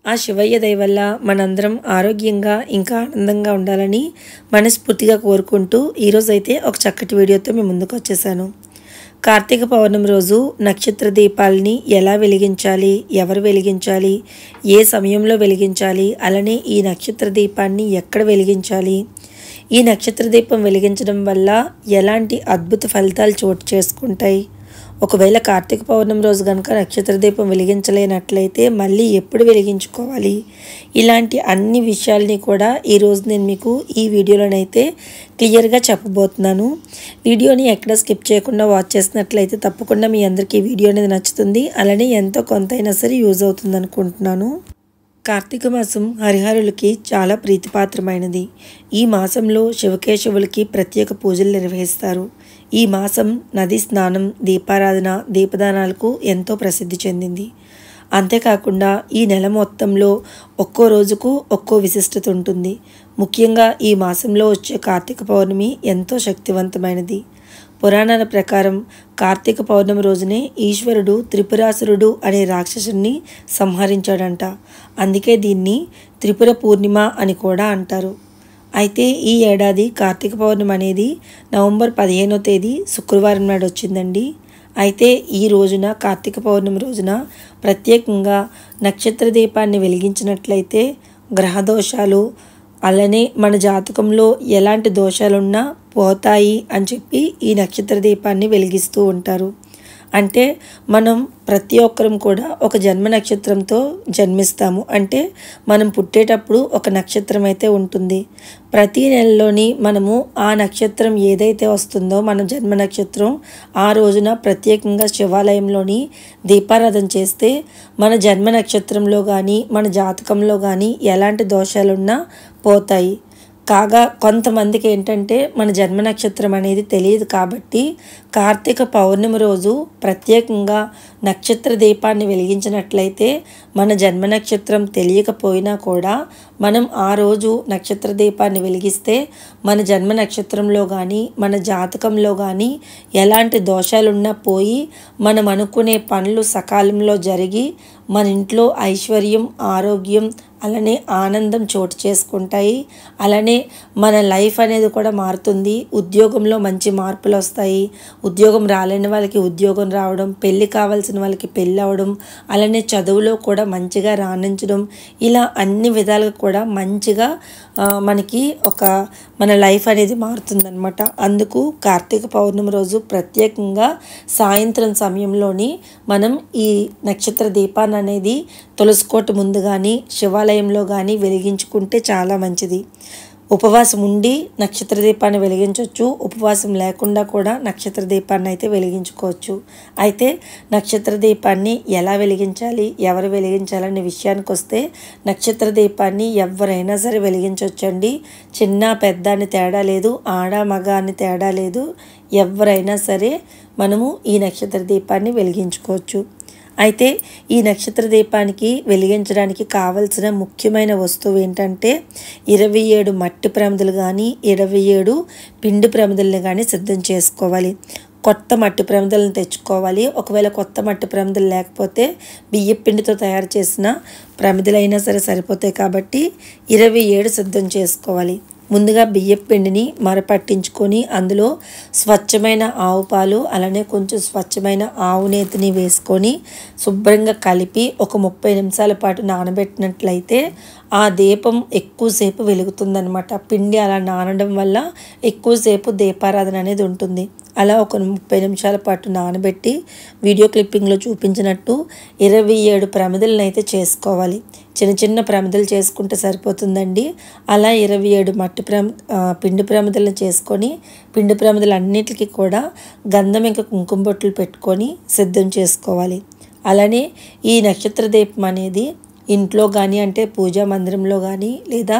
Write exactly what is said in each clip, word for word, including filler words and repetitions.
ఆ శివయ్య దయ వల్ల మనందరం ఆరోగ్యంగా ఇంకా ఆనందంగా ఉండాలని మనస్ఫూర్తిగా కోరుకుంటూ ఈరోజైతే ఒక చక్కటి వీడియోతో మేము ముందుకు వచ్చేసాను. కార్తీక పౌర్ణమి రోజు నక్షత్ర దీపాలని ఎలా వెలిగించాలి, ఎవరు వెలిగించాలి, ఏ సమయంలో వెలిగించాలి, అలానే ఈ నక్షత్ర దీపాన్ని ఎక్కడ వెలిగించాలి, ఈ నక్షత్ర దీపం వెలిగించడం వల్ల ఎలాంటి అద్భుత ఫలితాలు చోటు చేసుకుంటాయి, ఒకవేళ కార్తీక పౌర్ణమి రోజు కనుక నక్షత్ర దీపం వెలిగించలేనట్లయితే మళ్ళీ ఎప్పుడు వెలిగించుకోవాలి, ఇలాంటి అన్ని విషయాల్ని కూడా ఈరోజు నేను మీకు ఈ వీడియోలోనైతే క్లియర్గా చెప్పబోతున్నాను. వీడియోని ఎక్కడ స్కిప్ చేయకుండా వాచ్ చేసినట్లయితే తప్పకుండా మీ అందరికీ ఈ వీడియో అనేది నచ్చుతుంది, అలానే ఎంతో కొంతైనా సరే యూజ్ అవుతుంది అనుకుంటున్నాను. కార్తీక మాసం హరిహరులకి చాలా ప్రీతిపాత్రమైనది. ఈ మాసంలో శివకేశవులకి ప్రత్యేక పూజలు నిర్వహిస్తారు. ఈ మాసం నది స్నానం, దీపారాధన, దీపదానాలకు ఎంతో ప్రసిద్ధి చెందింది. అంతేకాకుండా ఈ నెల మొత్తంలో ఒక్కో రోజుకు ఒక్కో విశిష్టత ఉంటుంది. ముఖ్యంగా ఈ మాసంలో వచ్చే కార్తీక పౌర్ణమి ఎంతో శక్తివంతమైనది. పురాణాల ప్రకారం కార్తీక పౌర్ణమి రోజునే ఈశ్వరుడు త్రిపురాసురుడు అనే రాక్షసుని సంహరించాడంట. అందుకే దీన్ని త్రిపుర పూర్ణిమ అని కూడా అంటారు. అయితే ఈ ఏడాది కార్తీక పౌర్ణమి అనేది నవంబర్ పదిహేనో తేదీ శుక్రవారం నాడు వచ్చిందండి. అయితే ఈ రోజున కార్తీక పౌర్ణమి రోజున ప్రత్యేకంగా నక్షత్ర దీపాన్ని వెలిగించినట్లయితే గ్రహదోషాలు అలానే మన జాతకంలో ఎలాంటి దోషాలున్నా పోతాయి అని చెప్పి ఈ నక్షత్ర దీపాన్ని వెలిగిస్తూ ఉంటారు. అంటే మనం ప్రతి ఒక్కరం కూడా ఒక జన్మ నక్షత్రంతో జన్మిస్తాము. అంటే మనం పుట్టేటప్పుడు ఒక నక్షత్రం అయితే ఉంటుంది. ప్రతి నెలలోని మనము ఆ నక్షత్రం ఏదైతే వస్తుందో మన జన్మ నక్షత్రం ఆ రోజున ప్రత్యేకంగా శివాలయంలోని దీపారాధన చేస్తే మన జన్మ నక్షత్రంలో కానీ మన జాతకంలో కానీ ఎలాంటి దోషాలున్నా పోతాయి. కాగా కొంతమందికి ఏంటంటే మన జన్మ నక్షత్రం అనేది తెలియదు కాబట్టి కార్తీక పౌర్ణమి రోజు ప్రత్యేకంగా నక్షత్ర దీపాన్ని వెలిగించినట్లయితే మన జన్మ నక్షత్రం తెలియకపోయినా కూడా మనం ఆ రోజు నక్షత్ర దీపాన్ని వెలిగిస్తే మన జన్మ నక్షత్రంలో కానీ మన జాతకంలో కానీ ఎలాంటి దోషాలున్నా పోయి మనం అనుకునే పనులు సకాలంలో జరిగి మన ఇంట్లో ఐశ్వర్యం, ఆరోగ్యం, అలానే ఆనందం చోటు చేసుకుంటాయి. అలానే మన లైఫ్ అనేది కూడా మారుతుంది. ఉద్యోగంలో మంచి మార్పులు వస్తాయి. ఉద్యోగం రాలేని వాళ్ళకి ఉద్యోగం రావడం, పెళ్ళి కావాల్సిన వాళ్ళకి పెళ్ళి అవ్వడం, అలానే చదువులో కూడా మంచిగా రాణించడం, ఇలా అన్ని విధాలుగా కూడా మంచిగా మనకి ఒక మన లైఫ్ అనేది మారుతుందన్నమాట. అందుకు కార్తీక పౌర్ణమి రోజు ప్రత్యేకంగా సాయంత్రం సమయంలోని మనం ఈ నక్షత్ర దీపాన్ని అనేది తులసికోట ముందు కానీ శివాలయంలో కానీ వెలిగించుకుంటే చాలా మంచిది. ఉపవాసం ఉండి నక్షత్ర దీపాన్ని వెలిగించవచ్చు, ఉపవాసం లేకుండా కూడా నక్షత్ర దీపాన్ని అయితే వెలిగించుకోవచ్చు. అయితే నక్షత్ర దీపాన్ని ఎలా వెలిగించాలి, ఎవరు వెలిగించాలనే విషయానికి వస్తే నక్షత్ర దీపాన్ని ఎవరైనా సరే వెలిగించవచ్చండి. చిన్న పెద్ద అని తేడా లేదు, ఆడ మగ అని తేడా లేదు, ఎవరైనా సరే మనము ఈ నక్షత్ర దీపాన్ని వెలిగించుకోవచ్చు. అయితే ఈ నక్షత్ర దీపానికి వెలిగించడానికి కావలసిన ముఖ్యమైన వస్తువు ఏంటంటే ఇరవై ఏడు మట్టి ప్రమిదలు కానీ ఇరవై ఏడు పిండి ప్రమిదల్ని కానీ సిద్ధం చేసుకోవాలి. కొత్త మట్టి ప్రమిదలను తెచ్చుకోవాలి. ఒకవేళ కొత్త మట్టి ప్రమిదలు లేకపోతే బియ్య పిండితో తయారు చేసిన ప్రమిదలైనా సరే సరిపోతాయి కాబట్టి ఇరవై ఏడు సిద్ధం చేసుకోవాలి. ముందుగా బియ్యం పిండిని మరపట్టించుకొని అందులో స్వచ్ఛమైన ఆవు పాలు అలానే కొంచెం స్వచ్ఛమైన ఆవు నేతిని వేసుకొని శుభ్రంగా కలిపి ఒక ముప్పై నిమిషాల పాటు నానబెట్టినట్లయితే ఆ దీపం ఎక్కువసేపు వెలుగుతుందనమాట. పిండి అలా నానడం వల్ల ఎక్కువసేపు దీపారాధన అనేది ఉంటుంది. అలా ఒక ముప్పై నిమిషాల పాటు నానబెట్టి వీడియో క్లిప్పింగ్లో చూపించినట్టు ఇరవై ఏడు ప్రమిదలను అయితే చేసుకోవాలి. చిన్న చిన్న ప్రమిదలు చేసుకుంటే సరిపోతుందండి. అలా ఇరవై ఏడు మట్టి ప్రమి పిండి ప్రమిదలను చేసుకొని పిండి ప్రమిదలు అన్నిటికీ కూడా గంధం ఇంకా కుంకుమ బొట్లు పెట్టుకొని సిద్ధం చేసుకోవాలి. అలానే ఈ నక్షత్ర దీపం అనేది ఇంట్లో కానీ అంటే పూజా మందిరంలో కానీ లేదా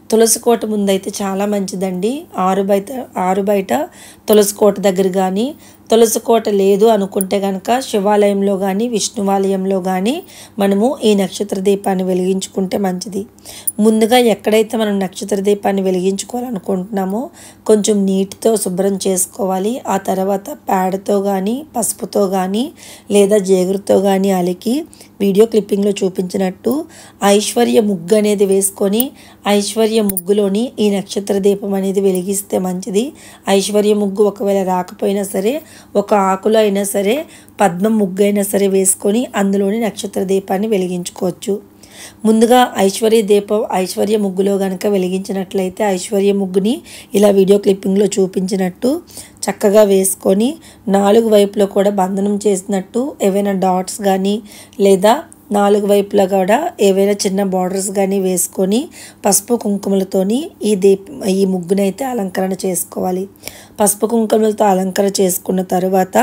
తులసి కోట ముందైతే చాలా మంచిదండి. ఆరు బయట ఆరు బయట తులసి కోట దగ్గర కానీ, తులసి కోట లేదు అనుకుంటే కనుక శివాలయంలో కానీ విష్ణువాలయంలో కానీ మనము ఈ నక్షత్ర దీపాన్ని వెలిగించుకుంటే మంచిది. ముందుగా ఎక్కడైతే మనం నక్షత్ర దీపాన్ని వెలిగించుకోవాలనుకుంటున్నామో కొంచెం నీటితో శుభ్రం చేసుకోవాలి. ఆ తర్వాత పేడతో కానీ పసుపుతో కానీ లేదా జేగురుతో కానీ అలికి వీడియో క్లిప్పింగ్లో చూపించినట్టు ఐశ్వర్య ముగ్గు అనేది వేసుకొని ఐశ్వర్య ముగ్గులోని ఈ నక్షత్ర దీపం అనేది వెలిగిస్తే మంచిది. ఐశ్వర్య ముగ్గు ఒకవేళ రాకపోయినా సరే ఒక ఆకులో అయినా సరే పద్మం ముగ్గు అయినా సరే వేసుకొని అందులోని నక్షత్ర దీపాన్ని వెలిగించుకోవచ్చు. ముందుగా ఐశ్వర్య దీపం ఐశ్వర్య ముగ్గులో కనుక వెలిగించినట్లయితే ఐశ్వర్య ముగ్గుని ఇలా వీడియో క్లిప్పింగ్లో చూపించినట్టు చక్కగా వేసుకొని నాలుగు వైపులో కూడా బంధనం చేసినట్టు ఏవైనా డాట్స్ కానీ లేదా నాలుగు వైపులా కూడా ఏవైనా చిన్న బార్డర్స్ కానీ వేసుకొని పసుపు కుంకుమలతోని ఈ దీప ఈ ముగ్గునైతే అలంకరణ చేసుకోవాలి. పసుపు కుంకుమలతో అలంకరణ చేసుకున్న తర్వాత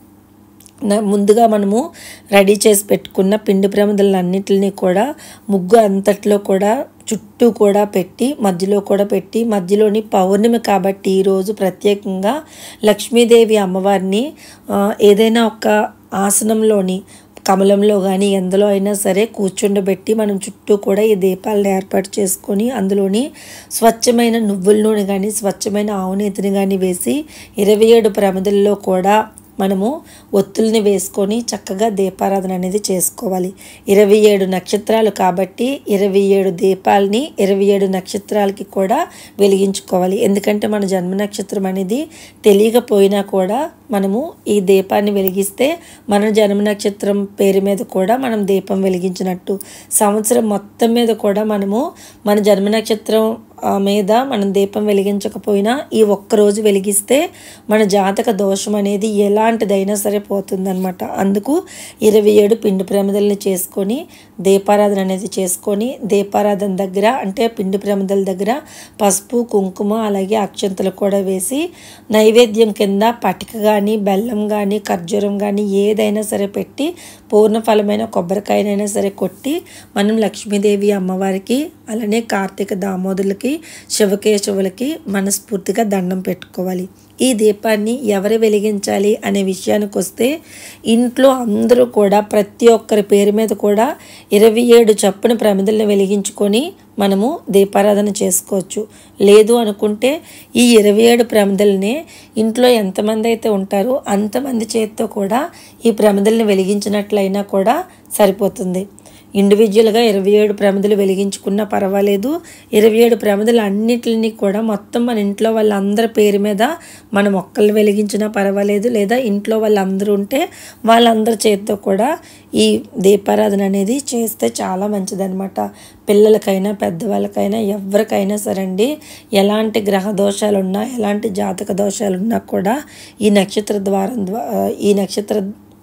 ముందుగా మనము రెడీ చేసి పెట్టుకున్న పిండి ప్రమిదలన్నిటిని కూడా ముగ్గు అంతట్లో కూడా చుట్టూ కూడా పెట్టి మధ్యలో కూడా పెట్టి మధ్యలోని పౌర్ణమి కాబట్టి ఈరోజు ప్రత్యేకంగా లక్ష్మీదేవి అమ్మవారిని ఏదైనా ఒక ఆసనంలోని కమలంలో కానీ ఎందులో అయినా సరే కూర్చుండబెట్టి మనం చుట్టూ కూడా ఈ దీపాలను ఏర్పాటు చేసుకొని అందులోని స్వచ్ఛమైన నువ్వుల నూనె కానీ స్వచ్ఛమైన ఆవు నెయ్యిని కానీ వేసి ఇరవై ఏడు ప్రమిదల్లో కూడా మనము ఒత్తుల్ని వేసుకొని చక్కగా దీపారాధన అనేది చేసుకోవాలి. ఇరవై ఏడు నక్షత్రాలు కాబట్టి ఇరవై ఏడు దీపాలని ఇరవై ఏడు నక్షత్రాలకి కూడా వెలిగించుకోవాలి. ఎందుకంటే మన జన్మ నక్షత్రం అనేది తెలియకపోయినా కూడా మనము ఈ దీపాన్ని వెలిగిస్తే మన జన్మ నక్షత్రం పేరు మీద కూడా మనం దీపం వెలిగించినట్టు. సంవత్సరం మొత్తం మీద కూడా మనము మన జన్మ నక్షత్రం మీద మనం దీపం వెలిగించకపోయినా ఈ ఒక్కరోజు వెలిగిస్తే మన జాతక దోషం అనేది ఎలాంటిదైనా సరే పోతుందన్నమాట. అందుకు ఇరవై ఏడు పిండి ప్రమిదల్ని చేసుకొని దీపారాధన అనేది చేసుకొని దీపారాధన దగ్గర అంటే పిండి ప్రమిదల దగ్గర పసుపు కుంకుమ అలాగే అక్షంతలు కూడా వేసి నైవేద్యం కింద పటిక కానీ బెల్లం కానీ ఖర్జూరం కానీ ఏదైనా సరే పెట్టి పూర్ణఫలమైన కొబ్బరికాయనైనా సరే కొట్టి మనం లక్ష్మీదేవి అమ్మవారికి అలానే కార్తీక దామోదరులకి శివకేశవులకి మనస్ఫూర్తిగా దండం పెట్టుకోవాలి. ఈ దీపాన్ని ఎవరు వెలిగించాలి అనే విషయానికి వస్తే ఇంట్లో అందరూ కూడా ప్రతి ఒక్కరి పేరు మీద కూడా ఇరవై ఏడు చప్పున ప్రమిదలను వెలిగించుకొని మనము దీపారాధన చేసుకోవచ్చు. లేదు అనుకుంటే ఈ ఇరవై ఏడు ప్రమిదలనే ఇంట్లో ఎంతమంది అయితే ఉంటారో అంతమంది చేతితో కూడా ఈ ప్రమిదల్ని వెలిగించినట్లయినా కూడా సరిపోతుంది. ఇండివిజువల్గా ఇరవై ఏడు ప్రమిదలు వెలిగించుకున్నా పర్వాలేదు. ఇరవై ఏడు ప్రమిదలు అన్నిటిని కూడా మొత్తం మన ఇంట్లో వాళ్ళందరి పేరు మీద మనం ఒక్కళ్ళు వెలిగించినా పర్వాలేదు. లేదా ఇంట్లో వాళ్ళందరూ ఉంటే వాళ్ళందరి చేతితో కూడా ఈ దీపారాధన అనేది చేస్తే చాలా మంచిదన్నమాట. పిల్లలకైనా పెద్దవాళ్ళకైనా ఎవరికైనా సరే అండి ఎలాంటి గ్రహ దోషాలు ఉన్నా ఎలాంటి జాతక దోషాలు ఉన్నా కూడా ఈ నక్షత్ర ద్వారం ద్వారా ఈ నక్షత్ర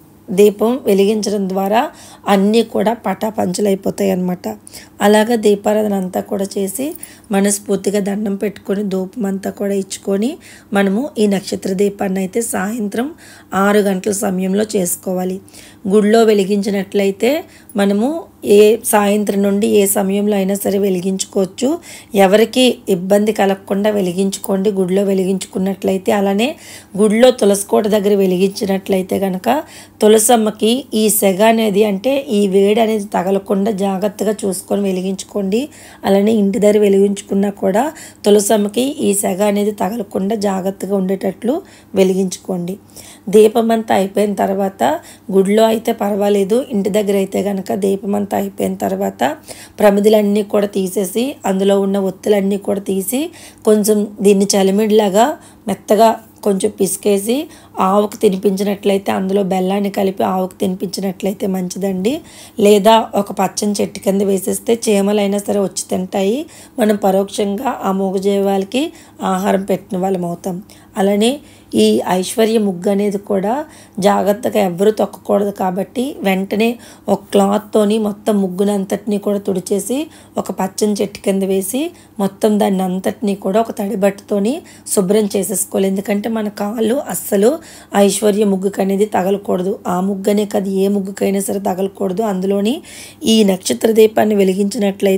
దీపం వెలిగించడం ద్వారా అన్నీ కూడా పటాపంచలైపోతాయి అన్నమాట. అలాగా దీపారాధన అంతా కూడా చేసి మనస్ఫూర్తిగా దండం పెట్టుకొని ధూపం అంతా కూడా ఇచ్చుకొని మనము ఈ నక్షత్ర దీపాన్ని అయితే సాయంత్రం ఆరు గంటల సమయంలో చేసుకోవాలి. గుడిలో వెలిగించినట్లయితే మనము ఏ సాయంత్రం నుండి ఏ సమయంలో అయినా సరే వెలిగించుకోవచ్చు. ఎవరికి ఇబ్బంది కలగకుండా వెలిగించుకోండి గుడిలో వెలిగించుకున్నట్లయితే. అలానే గుడిలో తులసికోట దగ్గర వెలిగించినట్లయితే కనుక తులసమ్మకి ఈ సెగ అనేది అంటే ఈ వేడి అనేది తగలకుండా జాగ్రత్తగా చూసుకొని వెలిగించుకోండి. అలానే ఇంటి దగ్గర వెలిగించుకున్నా కూడా తులసమ్మకి ఈ సెగ అనేది తగలకుండా జాగ్రత్తగా ఉండేటట్లు వెలిగించుకోండి. దీపం అంతా అయిపోయిన తర్వాత గుడిలో అయితే పర్వాలేదు, ఇంటి దగ్గర అయితే కనుక దీపం అంతా అయిపోయిన తర్వాత ప్రమిదలన్నీ కూడా తీసేసి అందులో ఉన్న ఒత్తులన్నీ కూడా తీసి కొంచెం దీన్ని చలిమిడిలాగా మెత్తగా కొంచెం పిసికేసి ఆవుకు తినిపించినట్లయితే అందులో బెల్లాన్ని కలిపి ఆవుకు తినిపించినట్లయితే మంచిదండి. లేదా ఒక పచ్చని చెట్టు కింద వేసేస్తే చీమలైనా సరే వచ్చి తింటాయి. మనం పరోక్షంగా ఆ మూగజీవాలకి ఆహారం పెట్టిన వాళ్ళం అవుతాం. అలానే ఈ ఐశ్వర్య ముగ్గు అనేది కూడా జాగ్రత్తగా ఎవ్వరూ తొక్కకూడదు కాబట్టి వెంటనే ఒక క్లాత్తోని మొత్తం ముగ్గునంతటినీ కూడా తుడిచేసి ఒక పచ్చని చెట్టు కింద వేసి మొత్తం దాన్ని అంతటినీ కూడా ఒక తడిబట్టతోని శుభ్రం చేసేసుకోవాలి. ఎందుకంటే మన కాళ్ళు అస్సలు ఐశ్వర్య ముగ్గుకు అనేది తగలకూడదు. ఆ ముగ్గనే కాదు ఏ ముగ్గుకైనా సరే తగలకూడదు. అందులోని ఈ నక్షత్ర దీపాన్ని వెలిగించినట్లయితే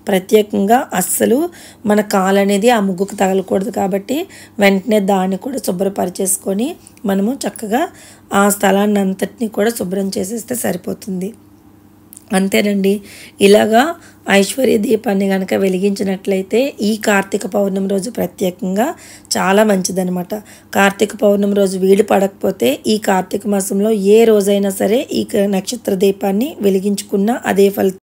ప్రత్యేకంగా అస్సలు మన కాలు అనేది ఆ ముగ్గుకు తగలకూడదు కాబట్టి వెంటనే దాన్ని కూడా శుభ్రపరిచేసుకొని మనము చక్కగా ఆ స్థలాన్ని అంతటినీ కూడా శుభ్రం చేసేస్తే సరిపోతుంది. అంతేనండి. ఇలాగా ఐశ్వర్య దీపాన్ని కనుక వెలిగించినట్లయితే ఈ కార్తీక పౌర్ణమి రోజు ప్రత్యేకంగా చాలా మంచిదనమాట. కార్తీక పౌర్ణమి రోజు వీలు పడకపోతే ఈ కార్తీక మాసంలో ఏ రోజైనా సరే ఈ నక్షత్ర దీపాన్ని వెలిగించుకున్నా అదే ఫలితం